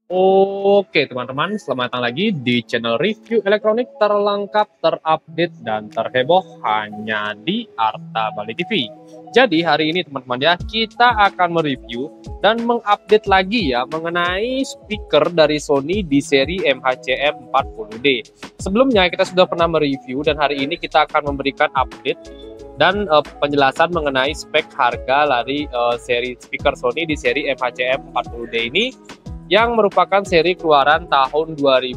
Oke teman-teman, selamat datang lagi di channel review elektronik terlengkap, terupdate, dan terheboh hanya di Arta Bali TV. Jadi hari ini teman-teman ya, kita akan mereview dan mengupdate lagi ya mengenai speaker dari Sony di seri MHCM 40D. Sebelumnya kita sudah pernah mereview dan hari ini kita akan memberikan update dan penjelasan mengenai spek harga dari seri speaker Sony di seri MHCM 40D ini yang merupakan seri keluaran tahun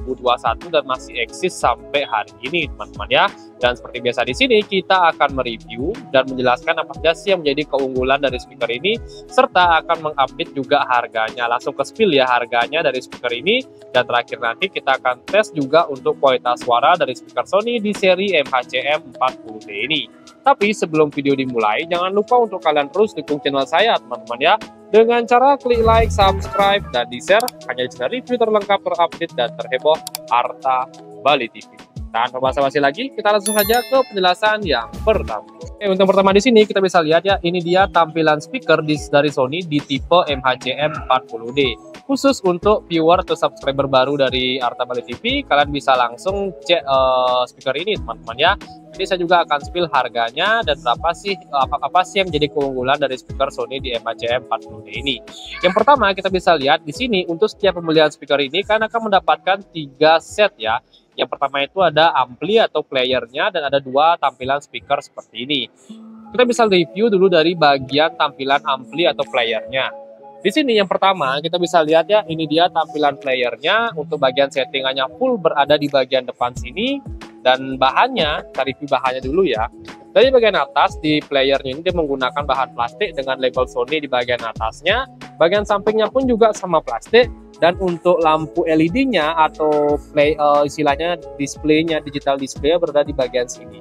2021 dan masih eksis sampai hari ini teman-teman ya. Dan seperti biasa di sini kita akan mereview dan menjelaskan apa saja sih yang menjadi keunggulan dari speaker ini serta akan mengupdate juga harganya. Langsung ke spill ya harganya dari speaker ini, dan terakhir nanti kita akan tes juga untuk kualitas suara dari speaker Sony di seri MHCM 40D ini. Tapi sebelum video dimulai, jangan lupa untuk kalian terus dukung channel saya teman-teman ya, dengan cara klik like, subscribe, dan di-share hanya di channel review terlengkap, terupdate, dan terheboh Arta Bali TV. Tanpa basa-basi lagi, kita langsung saja ke penjelasan yang pertama. Oke, untuk pertama di sini kita bisa lihat ya, ini dia tampilan speaker dari Sony di tipe MHCM 40D. Khusus untuk viewer atau subscriber baru dari Arta Bali TV, kalian bisa langsung cek speaker ini teman-teman ya. Jadi saya juga akan spill harganya dan apa sih yang menjadi keunggulan dari speaker Sony di MHCM 40D ini. Yang pertama kita bisa lihat di sini untuk setiap pembelian speaker ini kalian akan mendapatkan 3 set ya. Yang pertama itu ada ampli atau playernya dan ada 2 tampilan speaker seperti ini. Kita bisa review dulu dari bagian tampilan ampli atau playernya. Di sini yang pertama kita bisa lihat ya, ini dia tampilan playernya. Untuk bagian settingannya full berada di bagian depan sini. Dan bahannya, kita review bahannya dulu ya. Dari bagian atas di playernya ini dia menggunakan bahan plastik dengan label Sony di bagian atasnya. Bagian sampingnya pun juga sama plastik. Dan untuk lampu LED-nya atau istilahnya displaynya, digital display berada di bagian sini.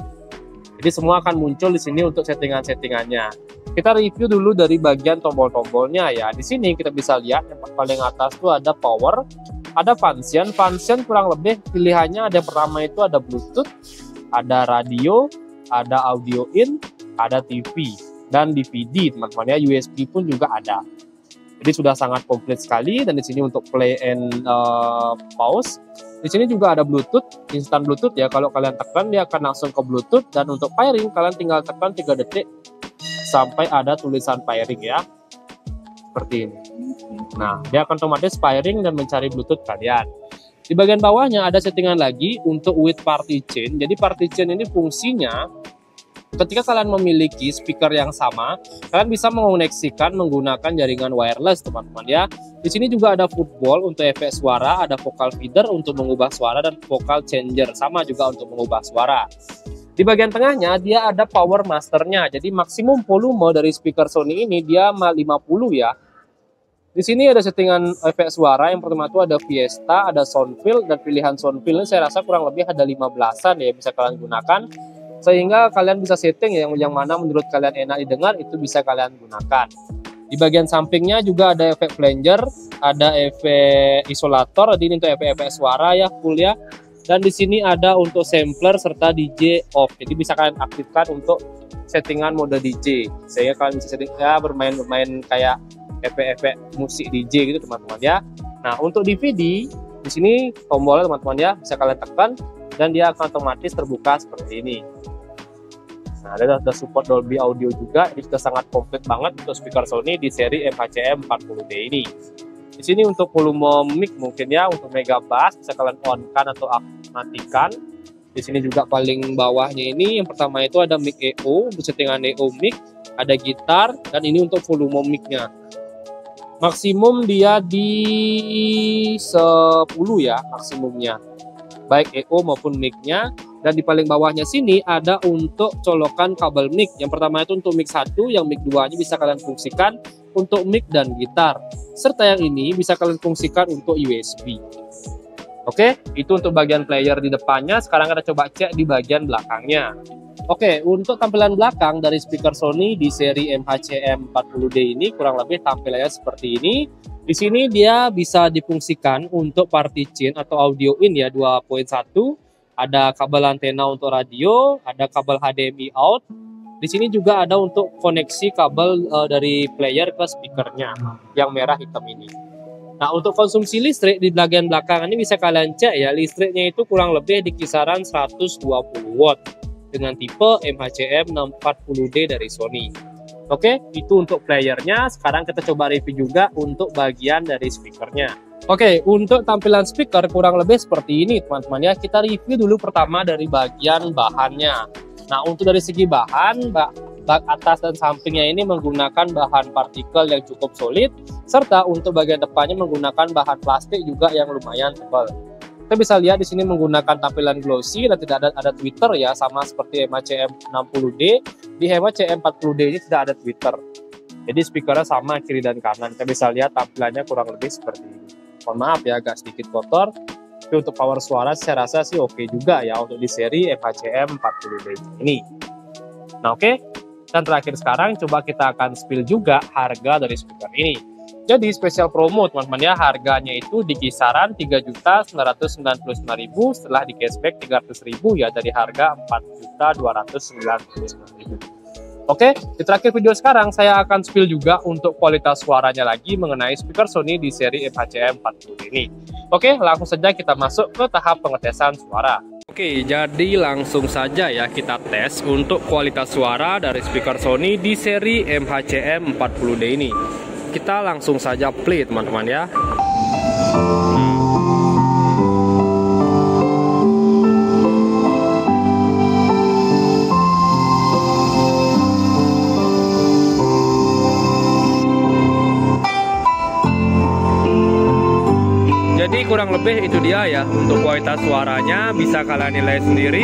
Jadi semua akan muncul di sini untuk settingan-settingannya. Kita review dulu dari bagian tombol-tombolnya ya. Di sini kita bisa lihat yang paling atas itu ada power, ada function. Function kurang lebih pilihannya ada, pertama itu ada Bluetooth, ada radio, ada audio in, ada TV dan DVD teman-teman ya. USB pun juga ada. Jadi sudah sangat komplit sekali. Dan di sini untuk play and pause. Di sini juga ada Bluetooth, instant Bluetooth ya. Kalau kalian tekan dia akan langsung ke Bluetooth, dan untuk pairing kalian tinggal tekan 3 detik sampai ada tulisan pairing ya. Seperti ini. Nah, dia akan otomatis pairing dan mencari Bluetooth kalian. Di bagian bawahnya ada settingan lagi untuk with party chain. Jadi party chain ini fungsinya ketika kalian memiliki speaker yang sama, kalian bisa mengoneksikan menggunakan jaringan wireless teman-teman ya. Di sini juga ada football untuk efek suara, ada vocal feeder untuk mengubah suara, dan vocal changer sama juga untuk mengubah suara. Di bagian tengahnya dia ada power masternya. Jadi maksimum volume dari speaker Sony ini dia 50 ya. Di sini ada settingan efek suara. Yang pertama itu ada Fiesta, ada Soundfeel, dan pilihan Soundfeel ini saya rasa kurang lebih ada 15-an ya bisa kalian gunakan. Sehingga kalian bisa setting yang mana menurut kalian enak didengar, itu bisa kalian gunakan. Di bagian sampingnya juga ada efek flanger, ada efek isolator, jadi ini untuk efek-efek suara ya full ya. Dan di sini ada untuk sampler serta DJ off. Jadi bisa kalian aktifkan untuk settingan mode DJ. Sehingga kalian bisa setting ya bermain kayak efek-efek musik DJ gitu teman-teman ya. Nah, untuk DVD di sini tombolnya teman-teman ya bisa kalian tekan dan dia akan otomatis terbuka seperti ini. Nah, ada support Dolby Audio juga. Ini sudah sangat komplit banget untuk speaker Sony di seri MHCM 40D ini. Di sini untuk volume mic mungkin ya, untuk mega bass bisa kalian on-kan atau matikan. Di sini juga paling bawahnya ini yang pertama itu ada mic EO, untuk settingan EO mic, ada gitar, dan ini untuk volume mic-nya. Maksimum dia di 10 ya maksimumnya, baik EO maupun mic-nya. Dan di paling bawahnya sini ada untuk colokan kabel mic. Yang pertama itu untuk mic 1, yang mic 2-nya bisa kalian fungsikan untuk mic dan gitar. Serta yang ini bisa kalian fungsikan untuk USB. Oke, itu untuk bagian player di depannya. Sekarang kita coba cek di bagian belakangnya. Oke, untuk tampilan belakang dari speaker Sony di seri MHCM 40D ini kurang lebih tampilannya seperti ini. Di sini dia bisa difungsikan untuk party chain atau audio in ya 2.1. Ada kabel antena untuk radio, ada kabel HDMI out. Di sini juga ada untuk koneksi kabel dari player ke speakernya yang merah hitam ini. Nah, untuk konsumsi listrik di bagian belakang ini bisa kalian cek ya, listriknya itu kurang lebih di kisaran 120 watt dengan tipe MHCM 640D dari Sony. Oke, itu untuk playernya. Sekarang kita coba review juga untuk bagian dari speakernya. Oke, untuk tampilan speaker kurang lebih seperti ini teman-teman ya. Kita review dulu pertama dari bagian bahannya. Nah, untuk dari segi bahan, bak atas dan sampingnya ini menggunakan bahan partikel yang cukup solid, serta untuk bagian depannya menggunakan bahan plastik juga yang lumayan tebal. Kita bisa lihat di sini menggunakan tampilan glossy dan tidak ada Twitter ya, sama seperti MHCM 60D. Di MHCM 40D ini tidak ada Twitter. Jadi speakernya sama kiri dan kanan. Kita bisa lihat tampilannya kurang lebih seperti ini. Mohon maaf ya, agak sedikit kotor. Tapi untuk power suara saya rasa sih oke juga ya untuk di seri MHCM 40D ini. Nah oke. Dan terakhir sekarang coba kita akan spill juga harga dari speaker ini. Jadi spesial promo teman-teman ya, harganya itu di kisaran 3.999.000 setelah di cashback 300.000 ya, dari harga 4.299.000. Oke, di terakhir video sekarang saya akan spill juga untuk kualitas suaranya lagi mengenai speaker Sony di seri MHCM 40 ini. Oke, langsung saja kita masuk ke tahap pengetesan suara. Oke, jadi langsung saja ya kita tes untuk kualitas suara dari speaker Sony di seri MHCM 40D ini. Kita langsung saja play teman-teman ya. Jadi kurang lebih itu dia ya untuk kualitas suaranya, bisa kalian nilai sendiri.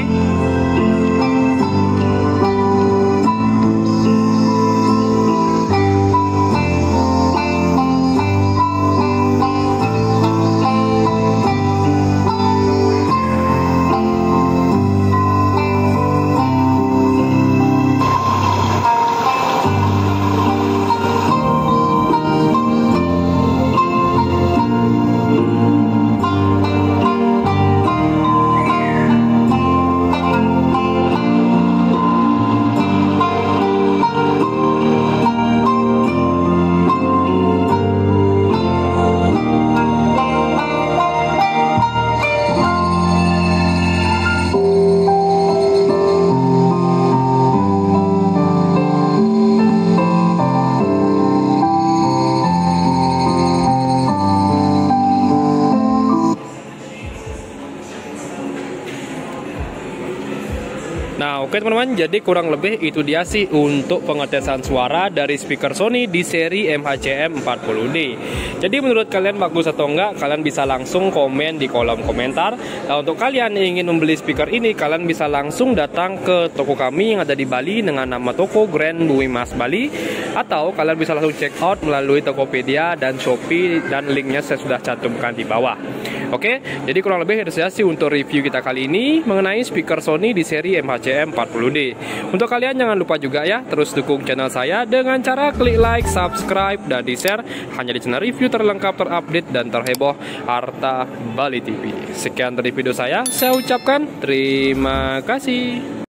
Nah oke teman-teman, jadi kurang lebih itu dia sih untuk pengetesan suara dari speaker Sony di seri MHCM 40D. Jadi menurut kalian bagus atau enggak, kalian bisa langsung komen di kolom komentar. Nah untuk kalian yang ingin membeli speaker ini, kalian bisa langsung datang ke toko kami yang ada di Bali dengan nama toko Grand Buimas Bali. Atau kalian bisa langsung check out melalui Tokopedia dan Shopee, dan linknya saya sudah cantumkan di bawah. Oke, jadi kurang lebih itu saja sih untuk review kita kali ini mengenai speaker Sony di seri MHCM 40D. Untuk kalian jangan lupa juga ya, terus dukung channel saya dengan cara klik like, subscribe, dan di-share hanya di channel review terlengkap, terupdate, dan terheboh Arta Bali TV. Sekian dari video saya ucapkan terima kasih.